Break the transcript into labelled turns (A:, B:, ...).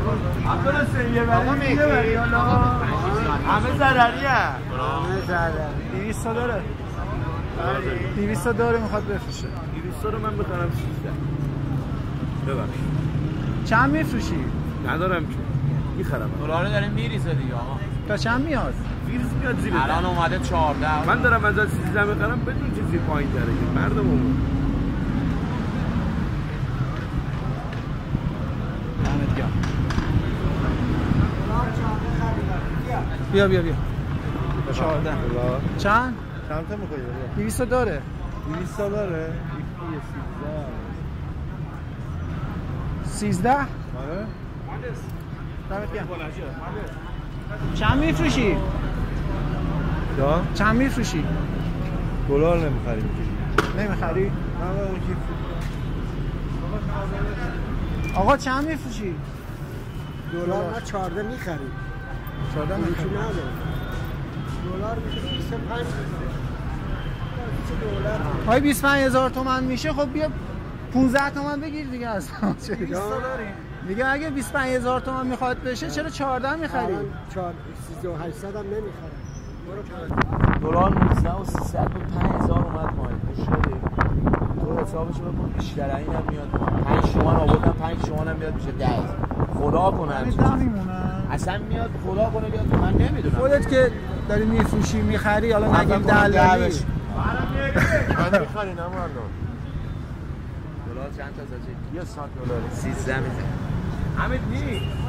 A: آقا میگی همه ضرریه.
B: همه ضرری.
C: 200 داره. 200 داره میخواد بفروشه.
A: 200 رو من بخرم 13. ببخش.
C: چند میفروشی؟
A: ندارم که. میخرم.
D: دلار داره میریزه دیگه آقا.
C: تا چند میاد؟
A: ویرز میاد زیر.
D: الان اومده 14.
A: من دارم از 13 میخرم بدون چیزی پایین تره که مردممون.
C: دمت گرم. بیا 14. چند؟
B: چند تا میخوایی؟
C: 200 داره.
B: 200 داره؟
C: 13.
B: آره.
C: دمت گرم. چند میفروشی؟
B: یا؟
C: چند میفروشی؟
B: دلار نمیخریم.
C: نمیخری؟
B: نه اون کی
C: آقا چند میفروشی؟
E: دلار ما 14 میخریم.
C: 14
E: میخریم. دلار میشه 25. دلار
C: های 25000 تومان میشه. خب بیا 15 تومان بگیر دیگه از چه 200 داریم. دیگه اگه 25000 تومان میخواد بشه چرا 14 میخری؟
E: 3800 هم نمیخرم.
D: دلار 19 و 300 و 5000 اومد مایل. شده. تو حسابش بکن بیشتر اینم میاد. 5 تومان آوردم 5 تومان هم میاد میشه 10. خدا کنه اصلا میاد خدا کنه بیاد من نمیدونم.
C: خودت که داری میفروشی میخری حالا نگیم دلالی.
A: من میخرین اما الان.
D: دلار چند تا زاچه؟
A: 100 دلار.
D: 13 میزنه.
A: حمید نی